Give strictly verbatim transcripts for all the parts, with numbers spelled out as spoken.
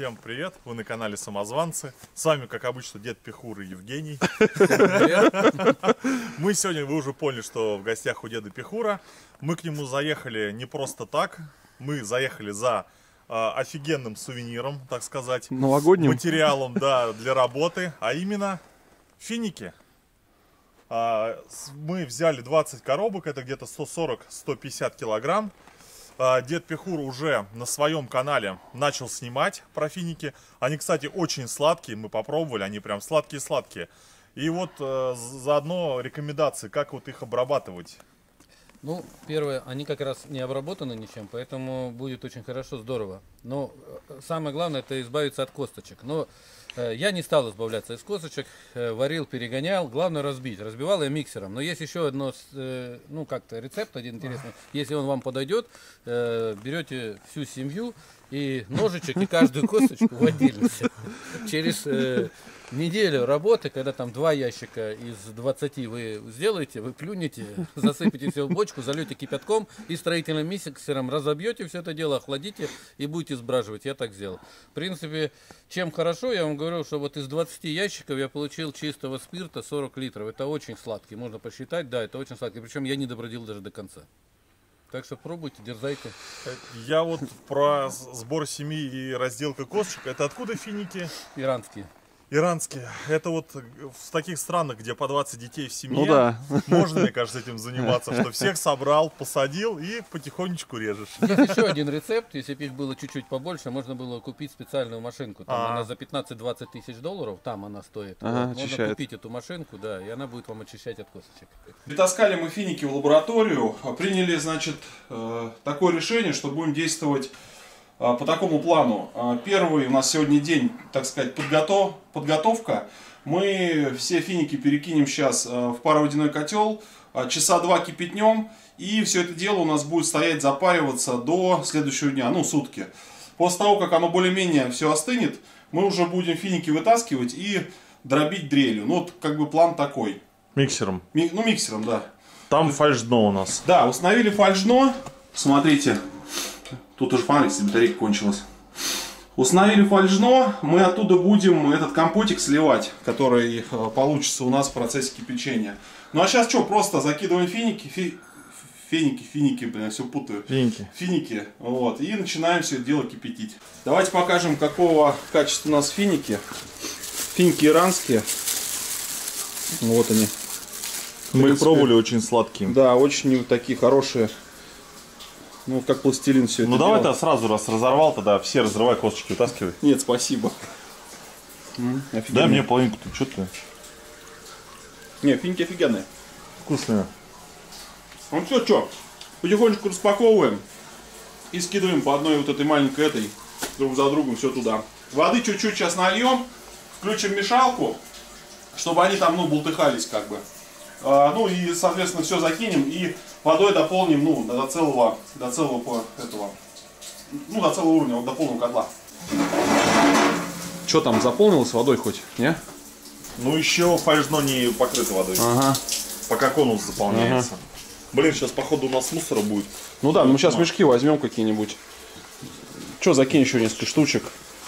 Всем привет, вы на канале Самозванцы. С вами, как обычно, дед Пихур и Евгений. Мы сегодня, вы уже поняли, что в гостях у деда Пихура. Мы к нему заехали не просто так. Мы заехали за э, офигенным сувениром, так сказать. Новогодним. Материалом, да, для работы, а именно финики. А, мы взяли двадцать коробок, это где-то сто сорок — сто пятьдесят килограмм. Дед Пихур уже на своем канале начал снимать про финики. Они, кстати, очень сладкие, мы попробовали, они прям сладкие-сладкие. И вот э, заодно рекомендации, как вот их обрабатывать. Ну, первое, они как раз не обработаны ничем, поэтому будет очень хорошо, здорово. Но самое главное, это избавиться от косточек. Но э, я не стал избавляться от косточек, э, варил, перегонял, главное разбить. Разбивал я миксером. Но есть еще одно, э, ну, как-то рецепт один интересный. Если он вам подойдет, э, берете всю семью и ножичек, и каждую косточку в отдельности. Через э, неделю работы, когда там два ящика из двадцати вы сделаете, вы плюнете, засыпете все в бочку, зальете кипятком и строительным миксером разобьете все это дело, охладите и будете сбраживать. Я так сделал. В принципе, чем хорошо, я вам говорю, что вот из двадцати ящиков я получил чистого спирта сорок литров. Это очень сладкий, можно посчитать, да, это очень сладкий. Причем я не добродел даже до конца. Так что пробуйте, дерзайте. Я вот про сбор семьи и разделка косточек. Это откуда финики? Иранские. Иранские. Это вот в таких странах, где по двадцать детей в семье, ну, да. можно, мне кажется, этим заниматься, что всех собрал, посадил и потихонечку режешь. Есть еще один рецепт, если бы их было чуть-чуть побольше, можно было купить специальную машинку. Там А. она за пятнадцать-двадцать тысяч долларов, там она стоит. Ага, Вот, можно очищает. купить эту машинку, да, и она будет вам очищать от косточек. Притаскали мы финики в лабораторию, приняли, значит, такое решение, что будем действовать по такому плану. Первый у нас сегодня день, так сказать, подготов... подготовка. Мы все финики перекинем сейчас в пароводяной котел, часа два кипятнем, и все это дело у нас будет стоять, запариваться до следующего дня, ну, сутки. После того, как оно более-менее все остынет, мы уже будем финики вытаскивать и дробить дрелью. Ну, вот как бы план такой. Миксером. Ми... Ну, миксером, да. Там фальшдно у нас. Да, установили фальшдно. Смотрите. Тут уже, смотрите, батарейка кончилась. Установили фальшдно. Мы оттуда будем этот компотик сливать, который получится у нас в процессе кипячения. Ну а сейчас что, просто закидываем финики. Фи... Финики, финики, блин, я все путаю. Финики. Финики. Вот. И начинаем все это дело кипятить. Давайте покажем, какого качества у нас финики. Финики иранские. Вот они. Мы принципе, их пробовали, очень сладкие. Да, очень такие хорошие. Ну, как пластилин все это. Ну давай дело. тогда сразу, раз разорвал, тогда все разрывай, косточки вытаскивай. Нет, спасибо. М, Дай мне половинку, ты что ты? Не, финики офигенные. Вкусные. Ну все, что, потихонечку распаковываем и скидываем по одной вот этой маленькой этой, друг за другом все туда. Воды чуть-чуть сейчас нальем, включим мешалку, чтобы они там, ну, бултыхались как бы. А, ну и, соответственно, все закинем и водой дополним, ну, до целого, до целого этого, ну, до целого уровня, вот до полного котла. Что там, заполнилось водой хоть, не? Ну еще фальшдно не покрыто водой. Ага. Пока конус заполняется. Ага. Блин, сейчас походу у нас мусора будет. Ну да, ну мы сейчас мешки возьмем какие-нибудь. Че, закинь еще несколько штучек.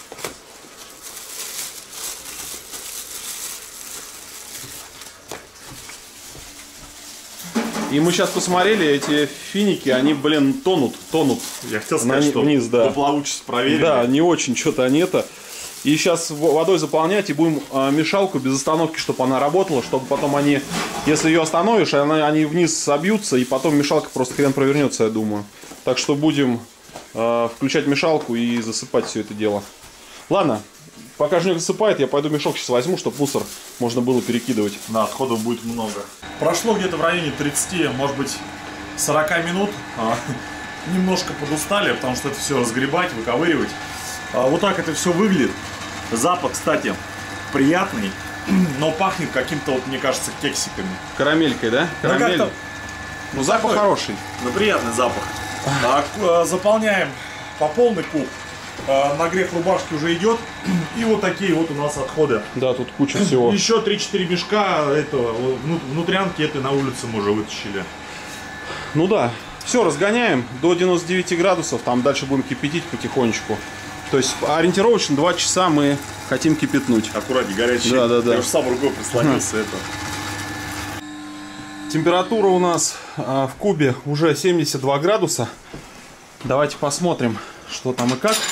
И мы сейчас посмотрели, эти финики, они, блин, тонут, тонут. Я хотел сказать, на, что вниз, да. плавучесть проверили. Да, не очень что-то они это. И сейчас водой заполнять и будем а, мешалку без остановки, чтобы она работала, чтобы потом они, если ее остановишь, она, они вниз собьются, и потом мешалка просто хрен провернется, я думаю. Так что будем а, включать мешалку и засыпать все это дело. Ладно, пока Женек засыпает, я пойду мешок сейчас возьму, чтобы мусор можно было перекидывать. Да, отходов будет много. Прошло где-то в районе тридцати, может быть, сорока минут. А, немножко подустали, потому что это все разгребать, выковыривать. А, вот так это все выглядит. Запах, кстати, приятный, но пахнет каким-то, вот, мне кажется, кексиками. Карамелькой, да? Карамель. Ну, ну запах такой хороший. Ну, приятный запах. Так, заполняем по полный куб. Нагрев рубашки уже идет. И вот такие вот у нас отходы. Да, тут куча всего. Еще три-четыре мешка этого, внутрянки этой на улице мы уже вытащили. Ну да. Все, разгоняем до девяноста девяти градусов. Там дальше будем кипятить потихонечку. То есть ориентировочно два часа мы хотим кипятнуть. Аккуратнее, горячий. Да, да, да. Я уже сам рукой прислонился. Это. Температура у нас а, в кубе уже семьдесят два градуса. Давайте посмотрим, что там и как.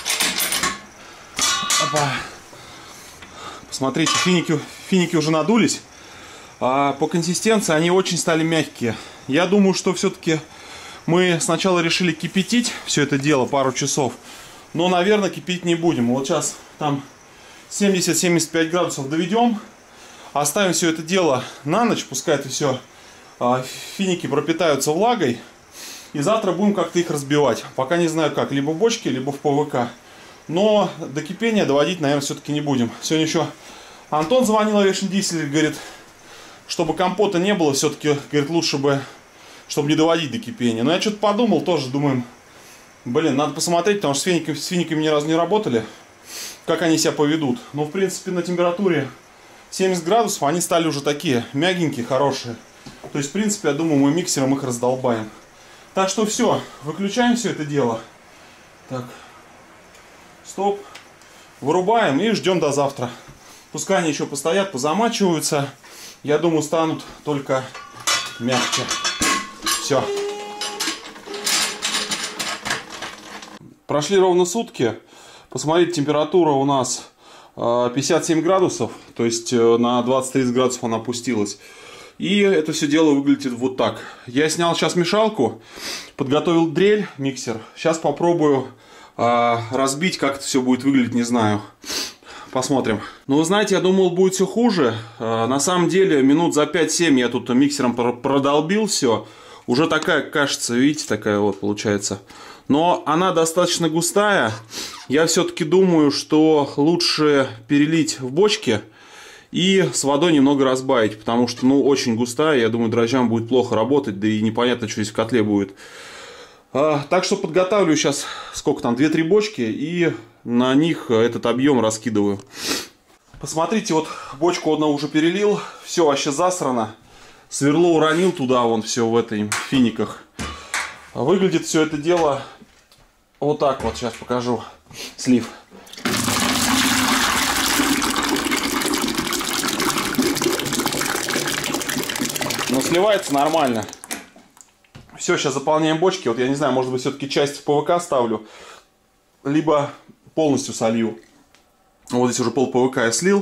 Опа. Посмотрите, финики, финики уже надулись. А по консистенции они очень стали мягкие. Я думаю, что все-таки мы сначала решили кипятить все это дело пару часов. Но, наверное, кипятить не будем. Вот сейчас там семьдесят — семьдесят пять градусов доведем. Оставим все это дело на ночь. Пускай это все а, финики пропитаются влагой. И завтра будем как-то их разбивать. Пока не знаю как. Либо в бочке, либо в ПВК. Но до кипения доводить, наверное, все-таки не будем. Сегодня еще Антон звонил, Овешин Дизель, говорит, чтобы компота не было, все-таки, говорит, лучше бы, чтобы не доводить до кипения. Но я что-то подумал тоже, думаем, блин, надо посмотреть, потому что с финиками, с финиками ни разу не работали, как они себя поведут. Но, в принципе, на температуре семьдесят градусов они стали уже такие мягенькие, хорошие. То есть, в принципе, я думаю, мы миксером их раздолбаем. Так что все, выключаем все это дело. Так, стоп. Вырубаем и ждем до завтра. Пускай они еще постоят, позамачиваются. Я думаю, станут только мягче. Все. Прошли ровно сутки. Посмотрите, температура у нас пятьдесят семь градусов. То есть на двадцать-тридцать градусов она опустилась. И это все дело выглядит вот так. Я снял сейчас мешалку. Подготовил дрель, миксер. Сейчас попробую э, разбить, как это все будет выглядеть, не знаю. Посмотрим. Ну, вы знаете, я думал, будет все хуже. Э, на самом деле, минут за пять-семь я тут миксером продолбил все. Уже такая, кажется, видите, такая вот получается. Но она достаточно густая. Я все-таки думаю, что лучше перелить в бочке и с водой немного разбавить. Потому что, ну, очень густая. Я думаю, дрожжам будет плохо работать. Да и непонятно, что здесь в котле будет. А, так что подготавливаю сейчас, сколько там, две-три бочки. И на них этот объем раскидываю. Посмотрите, вот бочку одна уже перелил. Все вообще засрано. Сверло уронил туда, вон все в этой финиках. Выглядит все это дело вот так вот. Сейчас покажу слив. Но сливается нормально. Все, сейчас заполняем бочки. Вот я не знаю, может быть, все-таки часть в ПВК ставлю. Либо полностью солью. Вот здесь уже пол ПВК я слил.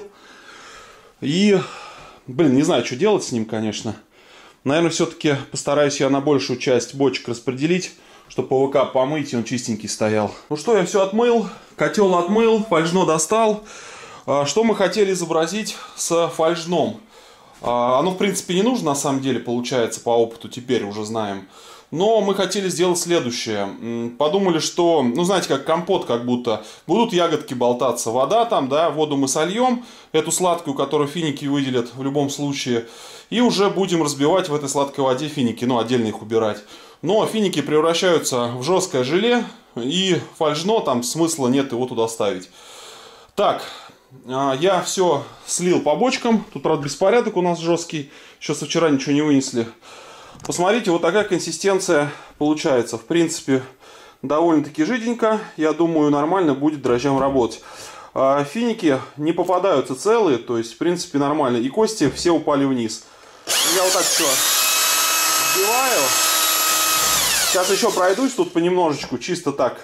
И, блин, не знаю, что делать с ним, конечно. Наверное, все-таки постараюсь я на большую часть бочек распределить, чтобы ПВК помыть, и он чистенький стоял. Ну что, я все отмыл, котел отмыл, фольжно достал. Что мы хотели изобразить с фольжном? Оно, в принципе, не нужно, на самом деле, получается, по опыту, теперь уже знаем. Но мы хотели сделать следующее. Подумали, что, ну, знаете, как компот, как будто будут ягодки болтаться. Вода там, да, воду мы сольем, эту сладкую, которую финики выделят в любом случае. И уже будем разбивать в этой сладкой воде финики, ну, отдельно их убирать. Но финики превращаются в жесткое желе, и фольжно, там смысла нет его туда ставить. Так, я все слил по бочкам. Тут, правда, беспорядок у нас жесткий. Еще со вчера ничего не вынесли. Посмотрите, вот такая консистенция получается. В принципе, довольно-таки жиденько. Я думаю, нормально будет дрожжам работать. Финики не попадаются целые, то есть, в принципе, нормально. И кости все упали вниз. Я вот так все взбиваю. Сейчас еще пройдусь тут понемножечку, чисто так,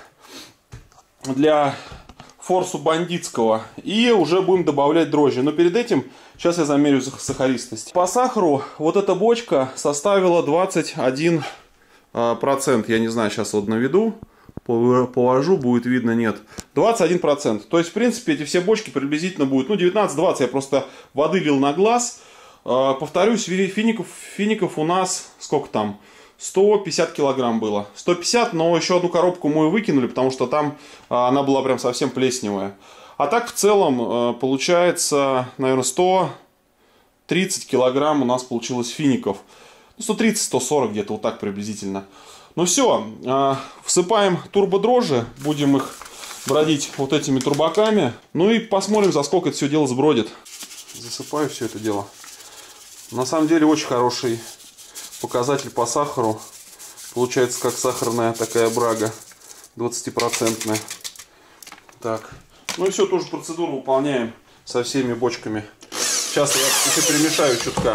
для форсу бандитского. И уже будем добавлять дрожжи. Но перед этим, сейчас я замерю сахаристость. По сахару вот эта бочка составила двадцать один процент. Я не знаю, сейчас вот наведу. Положу, будет видно, нет. двадцать один процент. То есть, в принципе, эти все бочки приблизительно будут, ну, девятнадцать-двадцать. Я просто воды лил на глаз. Повторюсь, фиников, фиников у нас, сколько там? сто пятьдесят килограмм было. сто пятьдесят, но еще одну коробку мы выкинули, потому что там она была прям совсем плесневая. А так, в целом, получается, наверное, сто тридцать килограмм у нас получилось фиников. сто тридцать — сто сорок где-то, вот так приблизительно. Ну все, всыпаем турбодрожжи, будем их бродить вот этими турбаками. Ну и посмотрим, за сколько это все дело сбродит. Засыпаю все это дело. На самом деле очень хороший показатель по сахару. Получается, как сахарная такая брага, двадцатипроцентная. Так. Ну и все, тоже процедуру выполняем со всеми бочками. Сейчас я еще перемешаю чутка.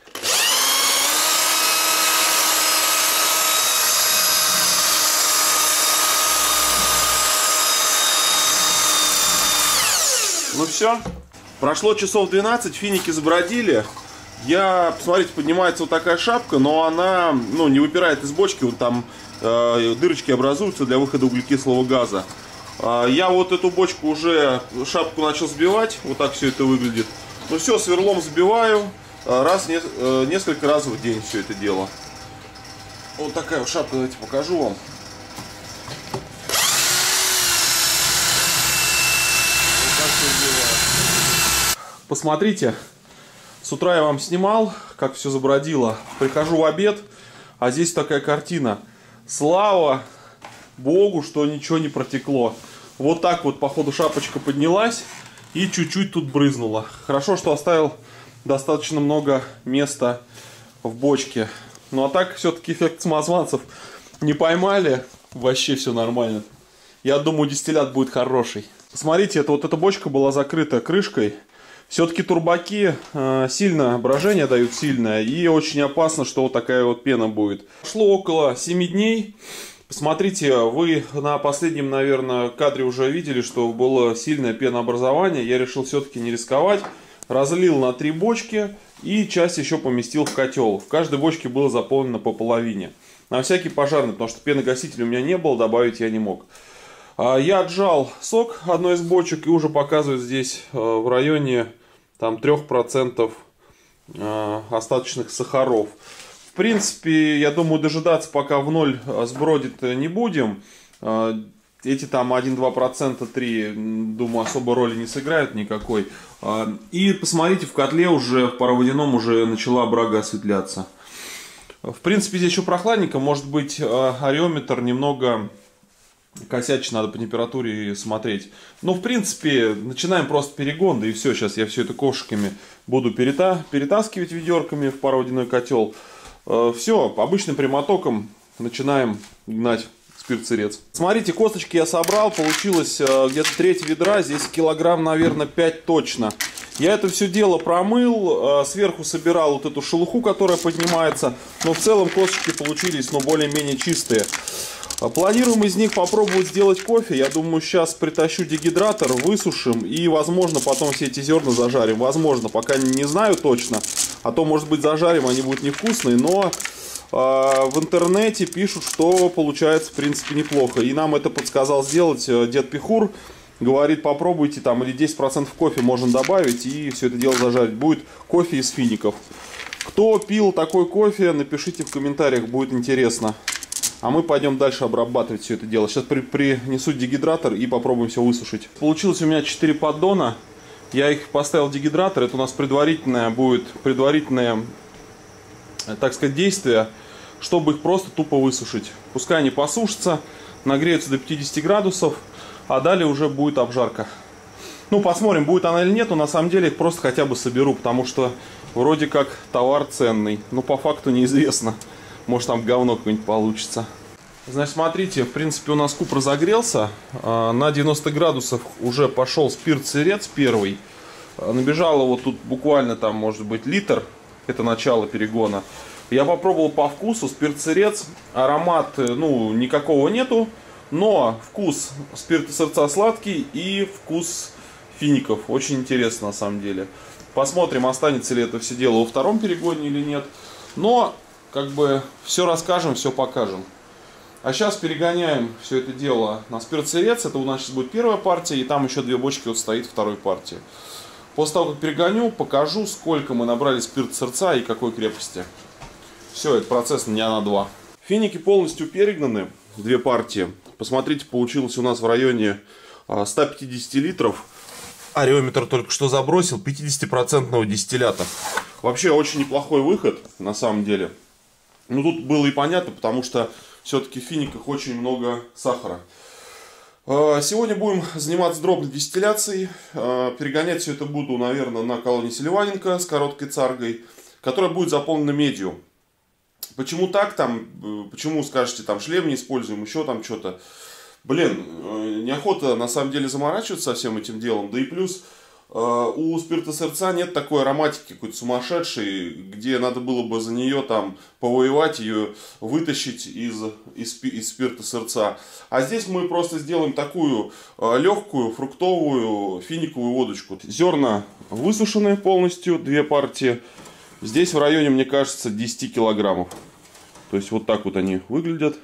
Ну все. Прошло часов двенадцать, финики забродили. Я, посмотрите, поднимается вот такая шапка, но она, ну, не выпирает из бочки, вот там э, дырочки образуются для выхода углекислого газа. Э, я вот эту бочку уже, шапку начал сбивать, вот так все это выглядит. Ну все, сверлом сбиваю, э, раз, не, э, несколько раз в день все это дело. Вот такая вот шапка, давайте покажу вам. Посмотрите. С утра я вам снимал, как все забродило. Прихожу в обед, а здесь такая картина. Слава Богу, что ничего не протекло. Вот так вот, походу, шапочка поднялась и чуть-чуть тут брызнула. Хорошо, что оставил достаточно много места в бочке. Ну а так, все-таки эффект самозванцев не поймали. Вообще все нормально. Я думаю, дистиллят будет хороший. Смотрите, это вот эта бочка была закрыта крышкой. Все-таки турбаки э, сильно брожение дают, сильное, и очень опасно, что вот такая вот пена будет. Прошло около семи дней. Посмотрите, вы на последнем, наверное, кадре уже видели, что было сильное пенообразование. Я решил все-таки не рисковать. Разлил на три бочки и часть еще поместил в котел. В каждой бочке было заполнено по половине. На всякий пожарный, потому что пеногасителя у меня не было, добавить я не мог. Я отжал сок одной из бочек и уже показываю здесь в районе там, трех процентов остаточных сахаров. В принципе, я думаю, дожидаться пока в ноль сбродит не будем. Эти там один-два процента, три, думаю, особо роли не сыграют никакой. И посмотрите, в котле уже, в пароводяном уже начала брага осветляться. В принципе, здесь еще прохладненько, может быть, ареометр немного... Косячить надо по температуре смотреть. Но в принципе начинаем просто перегон. Да и все, сейчас я все это ковшиками буду перета перетаскивать ведерками в пароводяной котел. э, Все, обычным прямотоком начинаем гнать спирт-сырец. Смотрите, косточки я собрал. Получилось э, где-то треть ведра. Здесь килограмм, наверное, пять точно. Я это все дело промыл. э, Сверху собирал вот эту шелуху, которая поднимается. Но в целом косточки получились, но более-менее чистые. Планируем из них попробовать сделать кофе. Я думаю, сейчас притащу дегидратор, высушим и, возможно, потом все эти зерна зажарим. Возможно, пока не знаю точно. А то, может быть, зажарим, они будут невкусные. Но э, в интернете пишут, что получается, в принципе, неплохо. И нам это подсказал сделать дед Пихур. Говорит, попробуйте там или десять процентов кофе можно добавить и все это дело зажарить. Будет кофе из фиников. Кто пил такой кофе, напишите в комментариях, будет интересно. А мы пойдем дальше обрабатывать все это дело. Сейчас при, принесу дегидратор и попробуем все высушить. Получилось у меня четыре поддона. Я их поставил в дегидратор. Это у нас предварительное будет, предварительное, так сказать, действие, чтобы их просто тупо высушить. Пускай они посушатся, нагреются до пятидесяти градусов, а далее уже будет обжарка. Ну, посмотрим, будет она или нет, но на самом деле их просто хотя бы соберу, потому что вроде как товар ценный, но по факту неизвестно. Может, там говно какое-нибудь получится. Значит, смотрите, в принципе, у нас куб разогрелся. На девяносто градусов уже пошел спирт-сырец первый. Набежало вот тут буквально там, может быть, литр. Это начало перегона. Я попробовал по вкусу спирт-сырец. Аромат, ну, никакого нету. Но вкус спирта-сырца сладкий и вкус фиников. Очень интересно, на самом деле. Посмотрим, останется ли это все дело во втором перегоне или нет. Но... Как бы все расскажем, все покажем. А сейчас перегоняем все это дело на спирт-сырец. Это у нас сейчас будет первая партия. И там еще две бочки вот стоит второй партии. После того, как перегоню, покажу, сколько мы набрали спирт-сырца и какой крепости. Все, это процесс дня на два. Финики полностью перегнаны. Две партии. Посмотрите, получилось у нас в районе ста пятидесяти литров. Ареометр только что забросил пятидесятипроцентного дистиллята. Вообще очень неплохой выход, на самом деле. Ну, тут было и понятно, потому что все-таки в финиках очень много сахара. Сегодня будем заниматься дробной дистилляцией. Перегонять все это буду, наверное, на колонии Селиваненко с короткой царгой, которая будет заполнена медью. Почему так? Там, почему, скажете, там шлем не используем, еще там что-то. Блин, неохота на самом деле заморачиваться со всем этим делом. Да и плюс у спиртосердца нет такой ароматики какой-то сумасшедшей, где надо было бы за нее там повоевать, ее вытащить из, из, из спиртосердца. А здесь мы просто сделаем такую легкую фруктовую финиковую водочку. Зерна высушены полностью, две партии. Здесь в районе, мне кажется, десять килограммов. То есть вот так вот они выглядят.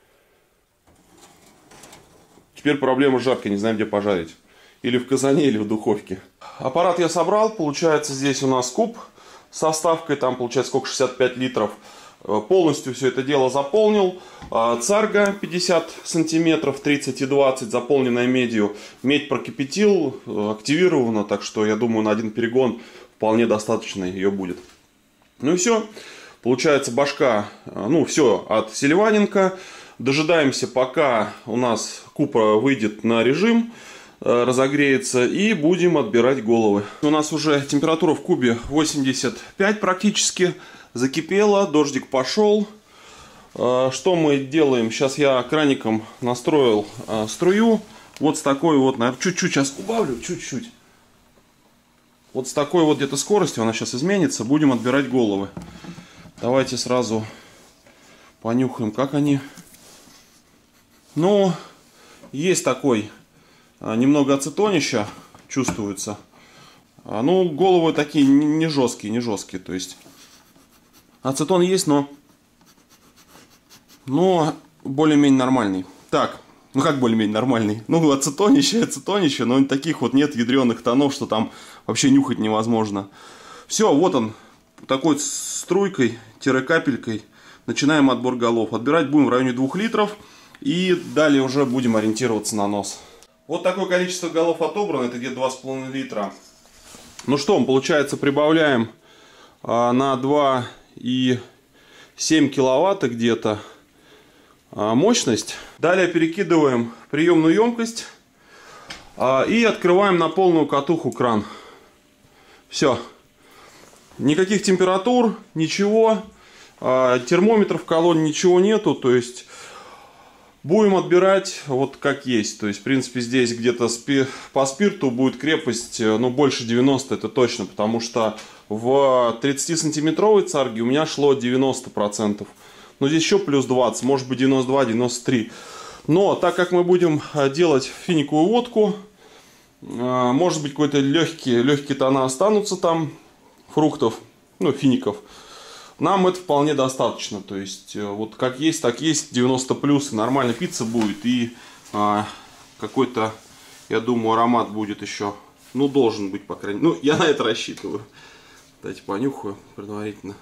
Теперь проблема с жаркой, не знаем, где пожарить. Или в казане, или в духовке. Аппарат я собрал. Получается, здесь у нас куб со вставкой. Там получается сколько? шестьдесят пять литров. Полностью все это дело заполнил. Царга пятьдесят сантиметров, тридцать и двадцать, заполненная медью. Медь прокипятил, активирована. Так что я думаю, на один перегон вполне достаточно ее будет. Ну и все. Получается башка, ну все от Селиваненко. Дожидаемся, пока у нас куб выйдет на режим, разогреется, и будем отбирать головы. У нас уже температура в кубе восемьдесят пять практически. Закипела, дождик пошел. Что мы делаем? Сейчас я краником настроил струю. Вот с такой вот, наверное, чуть-чуть сейчас убавлю, чуть-чуть. Вот с такой вот где-то скоростью она сейчас изменится. Будем отбирать головы. Давайте сразу понюхаем, как они. Ну, есть такой немного ацетонища, чувствуется. Ну, головы такие не жесткие, не жесткие. То есть ацетон есть, но, но более-менее нормальный. Так, ну как более-менее нормальный? Ну, ацетонище, ацетонище, но таких вот нет ядреных тонов, что там вообще нюхать невозможно. Все, вот он, такой струйкой-капелькой. Начинаем отбор голов. Отбирать будем в районе двух литров. И далее уже будем ориентироваться на нос. Вот такое количество голов отобрано. Это где-то два с половиной литра. Ну что, получается, прибавляем а, на два и семь киловатт где-то а, мощность. Далее перекидываем приемную емкость. А, и открываем на полную катуху кран. Все. Никаких температур, ничего. А, термометров в колонне ничего нету. То есть будем отбирать вот как есть. То есть, в принципе, здесь где-то спи по спирту будет крепость, ну, больше девяноста, это точно. Потому что в тридцатисантиметровой царге у меня шло девяносто процентов. Но здесь еще плюс двадцать, может быть девяносто два — девяносто три. Но так как мы будем делать финиковую водку, может быть, какие-то легкие, легкие тона останутся там, фруктов, ну, фиников. Нам это вполне достаточно. То есть, вот как есть, так есть, девяносто плюс, нормально пицца будет. И а, какой-то, я думаю, аромат будет еще. Ну, должен быть, по крайней мере. Ну, я на это рассчитываю. Давайте понюхаю предварительно.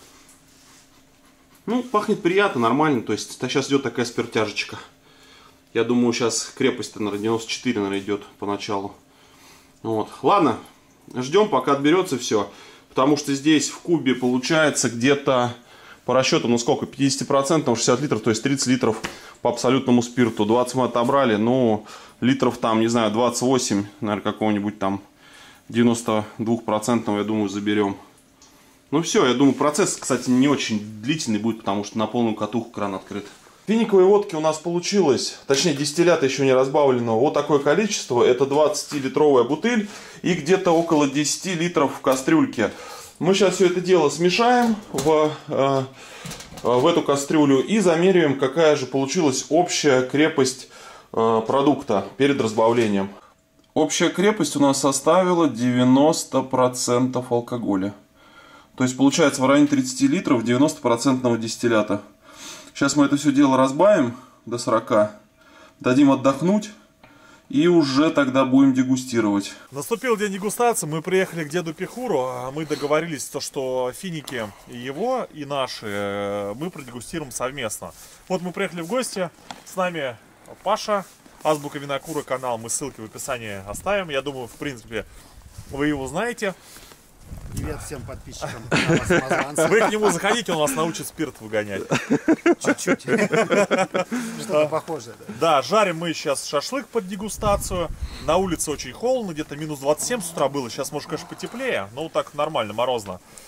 Ну, пахнет приятно, нормально. То есть, сейчас идет такая спиртяжечка. Я думаю, сейчас крепость-то, наверное, девяносто четыре, наверное, идет поначалу. Вот. Ладно, ждем, пока отберется все. Потому что здесь в кубе получается где-то по расчету, ну сколько, пятьдесят процентов, шестьдесят литров, то есть тридцать литров по абсолютному спирту. двадцать мы отобрали, ну литров там, не знаю, двадцать восемь, наверное, какого-нибудь там девяносто два процента, я думаю, заберем. Ну все, я думаю, процесс, кстати, не очень длительный будет, потому что на полную катуху кран открыт. Финиковой водки у нас получилось, точнее дистиллята еще не разбавленного, вот такое количество. Это двадцатилитровая бутыль и где-то около десяти литров в кастрюльке. Мы сейчас все это дело смешаем в, э, в эту кастрюлю и замеряем, какая же получилась общая крепость э, продукта перед разбавлением. Общая крепость у нас составила девяносто процентов алкоголя. То есть получается в районе тридцати литров девяносто процентов дистиллята. Сейчас мы это все дело разбавим до сорока, дадим отдохнуть и уже тогда будем дегустировать. Наступил день дегустации, мы приехали к деду Пихуру, мы договорились, то, что финики его и наши мы продегустируем совместно. Вот мы приехали в гости, с нами Паша, Азбука Винокура канал, мы ссылки в описании оставим, я думаю, в принципе, вы его знаете. Привет всем подписчикам канала Самозванца. Вы к нему заходите, он вас научит спирт выгонять. Чуть-чуть. Что-то похожее. Да, жарим мы сейчас шашлык под дегустацию. На улице очень холодно, где-то минус двадцать семь с утра было. Сейчас, может, конечно, потеплее, но так нормально, морозно.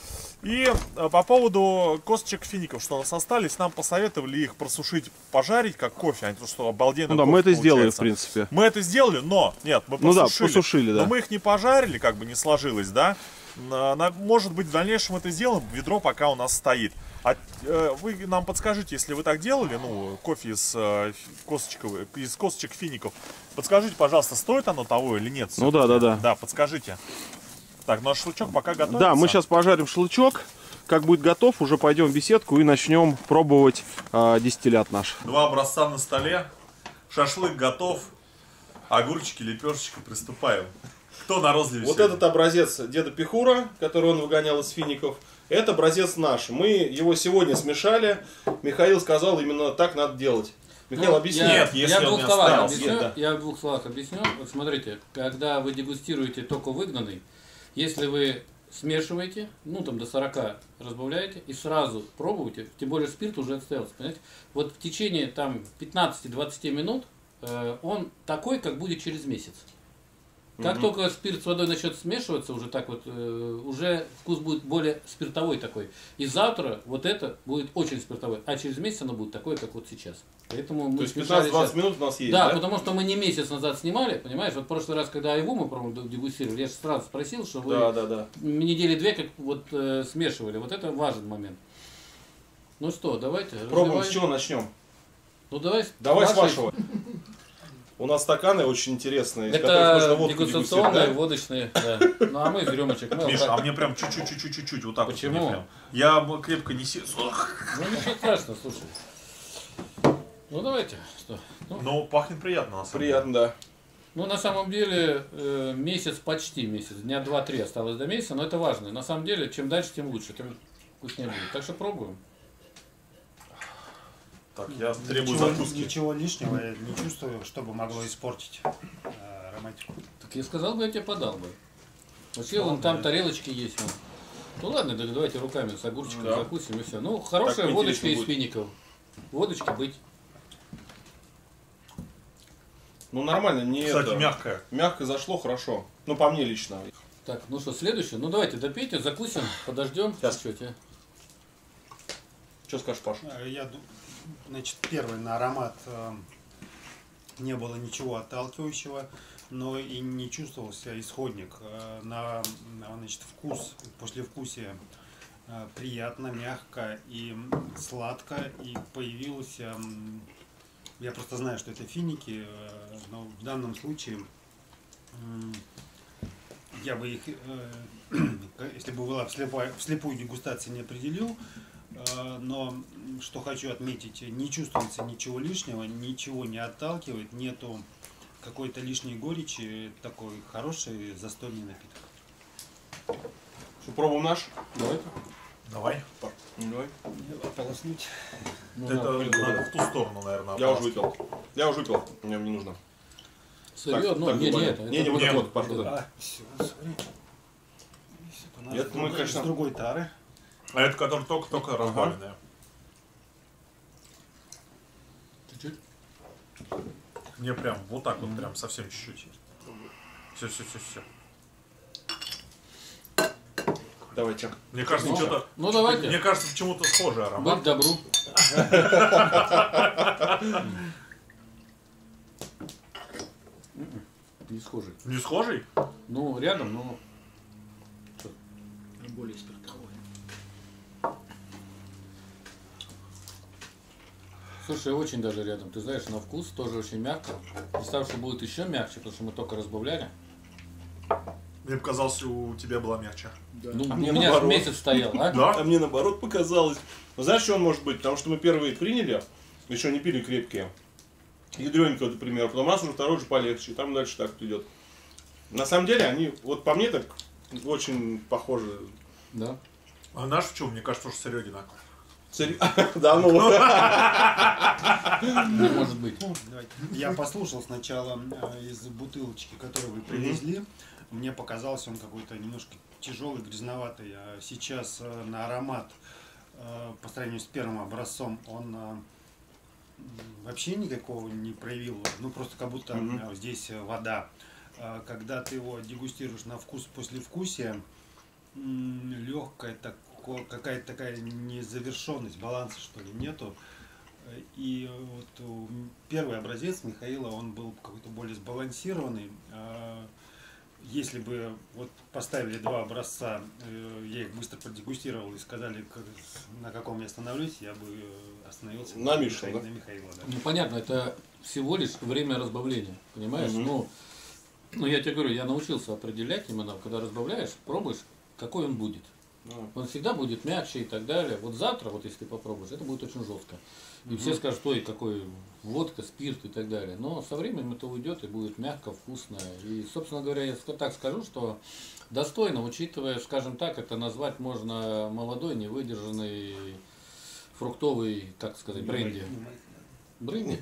И по поводу косточек фиников, что у нас остались, нам посоветовали их просушить, пожарить, как кофе, а то, что обалденно. Ну да, мы это сделали, в принципе. Мы это сделали, но, нет, мы ну посушили. Да, посушили, да. Но мы их не пожарили, как бы не сложилось, да. Может быть, в дальнейшем это сделаем, ведро пока у нас стоит. А вы нам подскажите, если вы так делали, ну, кофе из косточек, из косточек фиников, подскажите, пожалуйста, стоит оно того или нет? Ну да, да, да. Да, подскажите. Так, наш шашлычок пока готовится. Да, мы сейчас пожарим шашлычок. Как будет готов, уже пойдем в беседку и начнем пробовать э, дистиллят наш. Два образца на столе. Шашлык готов. Огурчики, лепешечка, приступаем. Кто на розливе? Вот сегодня? этот образец деда Пихура, который он выгонял из фиников, это образец наш. Мы его сегодня смешали. Михаил сказал, именно так надо делать. Михаил, ну, объясни. Я, Нет, если я, в он двух не словах остался. объясню, Нет, да. я в двух словах объясню. Вот смотрите, когда вы дегустируете только выгнанный, если вы смешиваете, ну там до сорока разбавляете и сразу пробуете, тем более спирт уже отстоялся, понимаете? Вот в течение там пятнадцати-двадцати минут э, он такой, как будет через месяц. Как Мгм. только спирт с водой начнет смешиваться, уже так вот, э, уже вкус будет более спиртовой такой. И завтра вот это будет очень спиртовой, а через месяц оно будет такое, как вот сейчас. Поэтому мы То есть смешали пятнадцать-двадцать сейчас. минут у нас есть, Да, да? потому что мы не месяц назад снимали, понимаешь? Вот в прошлый раз, когда айву мы, по-моему, дегустировали, я же сразу спросил, что вы Да, да, да. недели две как вот э, смешивали. Вот это важный момент. Ну что, давайте. Пробуем, разливай. с чего начнем? Ну давай. Давай с вашей. вашего. У нас стаканы очень интересные, из которых можно Это водку дегустационные, дегустировать, водочные. Да. Ну а мы из рюмочек. Мы Миша, вот а так. мне прям чуть-чуть-чуть-чуть-чуть вот так вот. Почему? мне прям. Я бы крепко не сел. Ну ничего страшного, слушай. Ну давайте. Что? Ну, Но пахнет приятно, на да? самом Приятно, да. ну, на самом деле э, месяц, почти месяц, дня два-три осталось до месяца, но это важно. На самом деле, чем дальше, тем лучше, тем вкуснее будет. Так что пробуем. Так, я требую Ничего, закуски. ничего лишнего я не чувствую, чтобы могло испортить э, ароматику. Так я сказал бы, я тебе подал бы. Вообще, вон там тарелочки есть. Вон. Ну ладно, да, давайте руками с огурчиком Да. закусим и все. Ну, хорошая Так водочка интересно из будет. фиников. Водочки быть. Ну нормально, не Кстати, это. мягкая. Мягко зашло, хорошо. Ну по мне лично. Так, ну что, следующее? Ну давайте допейте, закусим, подождем. Сейчас. Чё тебе? Что скажешь, Паша? Э, Я, ду- значит, первый на аромат э, не было ничего отталкивающего, но и не чувствовался исходник. Э, На, на, значит, вкус, послевкусие э, приятно, мягко и сладко, и появилось, э, я просто знаю, что это финики, э, но в данном случае м, я бы их, э, если бы была вслепую, вслепую дегустация, не определил. Э, Но м, что хочу отметить, не чувствуется ничего лишнего, ничего не отталкивает, нету какой-то лишней горечи, такой хороший застольный напиток. Что, пробуем наш? Давайте. Давай. Давай. Полоснуть. Ну, Это да. надо в ту сторону, наверное. Я уже выпил. Я уже выпил. Мне не нужно. Сырье, Так, ну так, не, не, буквально. это. Не, это не, вот вот- так вот, вот, Паша, вот. да. А, все, смотри. У нас Это с мы, другой- конечно- с другой тары. А это который только-только разбавленная. Чуть-чуть. Мне прям вот так вот, прям совсем чуть-чуть. Все, все, все, все. Давайте. Мне кажется, Ну, что-то. ну, давайте. Мне кажется, почему-то схожий аромат. Быть добру. Не схожий. Не схожий? Ну, рядом, но Более спиртовой. слушай, очень даже рядом. Ты знаешь, на вкус тоже очень мягко. Представь, что будет еще мягче, потому что мы только разбавляли. Мне показалось, у тебя была мягче. Ну, А у мне меня же наоборот. месяц стоял, а? Да? А мне наоборот показалось. Ну, знаешь, что он может быть? Потому что мы первые приняли, еще не пили крепкие. Ядренько, например. Потом раз уже второй уже полегче. И там дальше так идет. На самом деле, они, вот по мне, так очень похожи. Да. А наш в чем? Мне кажется, что сырье одинаковое. Царь- Да, ну. Не может быть. Давайте. Я послушал сначала э, из бутылочки, которую вы привезли. Мне показался он какой-то немножко тяжелый, грязноватый. А сейчас э, на аромат, э, по сравнению с первым образцом, он э, м, вообще никакого не проявил. Ну, просто как будто Мгм. э, здесь э, вода. А когда ты его дегустируешь на вкус послевкусия, легкое, так, ко- какая-то такая незавершенность, баланса что ли нету. И вот у- первый образец Михаила, он был какой-то более сбалансированный. А Если бы вот поставили два образца, э, я их быстро продегустировал и сказали, как- на каком я остановлюсь, я бы э, остановился На Мишу, Михаила, да? на Михаила, да. Ну понятно, это всего лишь время разбавления, понимаешь? Мгм. Ну, ну я тебе говорю, я научился определять именно, когда разбавляешь, пробуешь, какой он будет. Ну, Он всегда будет мягче и так далее. Вот завтра, вот если ты попробуешь, это будет очень жестко. И Мгм. все скажут, ой, какой водка, спирт и так далее. Но со временем это уйдет и будет мягко, вкусно. И, собственно говоря, я ска- так скажу, что достойно, учитывая, скажем так, это назвать можно молодой, невыдержанный, фруктовый, как сказать, бренди. Бренди?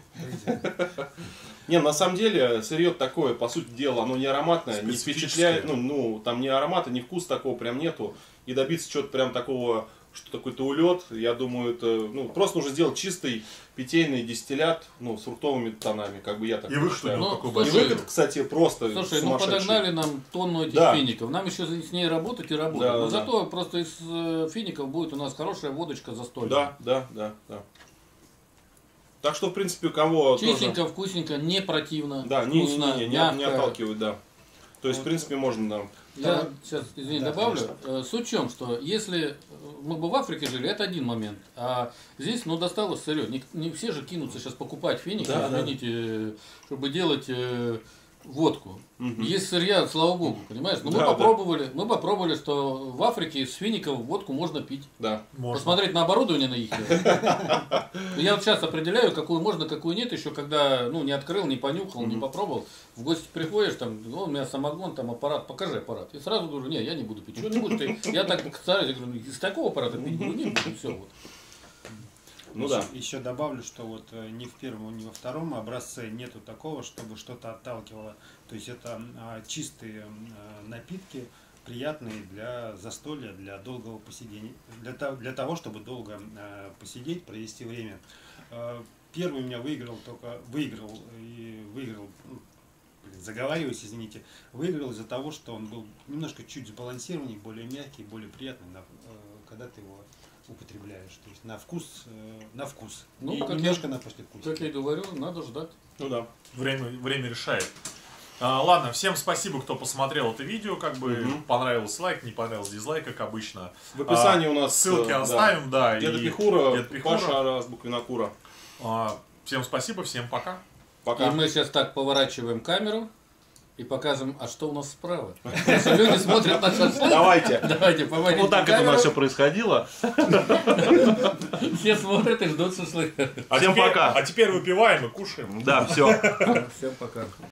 Не, на самом деле, сырье такое, по сути дела, оно не ароматное, не Специфическое. впечатляет, ну, ну, там ни аромата, ни вкуса такого прям нету. И добиться чего-то прям такого, что такой-то улет, я думаю, это, ну, просто нужно сделать чистый питейный дистиллят, ну, с фруктовыми тонами, как бы я так И выход у считаю. него Ну, такой И слушай, большой. выход, кстати, просто Слушай, ну сумасшедший. подогнали нам тонну этих Да. фиников. Нам еще с ней работать и работать. Да, Но да, зато просто из э, фиников будет у нас хорошая водочка застольная. Да, да, да, да. Так что, в принципе, у кого Чистенько, тоже... вкусненько, не противно, Да, не, не, вкусно, не, не, не, мягко. не отталкивают, да. То есть, в принципе, можно, да. Я сейчас, извини, Да, добавлю. конечно. Э, Суть в чем, что если мы бы в Африке жили, это один момент. А здесь, ну, досталось сырье. Не, не все же кинутся сейчас покупать финики, Да, да. извините, э, чтобы делать э, водку. Мгм. Есть сырья, слава богу, понимаешь? Но Да, мы да. попробовали, мы попробовали, что в Африке с фиников водку можно пить. Да. Можно. Посмотреть на оборудование на их. Я вот сейчас определяю, какую можно, какую нет, еще когда ну, не открыл, не понюхал, не попробовал. В гости приходишь, там, ну, у меня самогон, там аппарат, покажи аппарат. И сразу говорю, не, я не буду пить. Что не буду ты? Я так стараюсь, я говорю, из такого аппарата пить буду, не буду, все. Вот. Ну еще, да. еще добавлю, что вот э, ни в первом, ни во втором образце нету такого, чтобы что-то отталкивало. То есть это а, чистые а, напитки, приятные для застолья, для долгого посидения, для, того- для того, чтобы долго а, посидеть, провести время. А, Первый у меня выиграл только выиграл и выиграл. ну, блин, Заговариваюсь, извините, выиграл из-за того, что он был немножко чуть сбалансированнее, более мягкий, более приятный, на- э, когда ты его употребляешь. То есть на вкус, э, на вкус. Ну, И как немножко я- на послевкусие. Как я и говорю, надо ждать. Ну да. Время, время решает. А, ладно, всем спасибо, кто посмотрел это видео. Как бы Мгм. понравился лайк, не понравился дизлайк, как обычно. В описании у нас ссылки э, да. оставим, да. Деда и Пихура, Дед Пихура. Паша Азбук Винокура. А, всем спасибо, всем пока. Пока. И мы сейчас так поворачиваем камеру и показываем, а что у нас справа. Потому что люди смотрят на шашлык. Давайте. Давайте, помогите. Вот так это у нас все происходило. Все смотрят и ждут шашлыка. А Всем теперь- пока. А теперь выпиваем и кушаем. Да, все. Всем пока.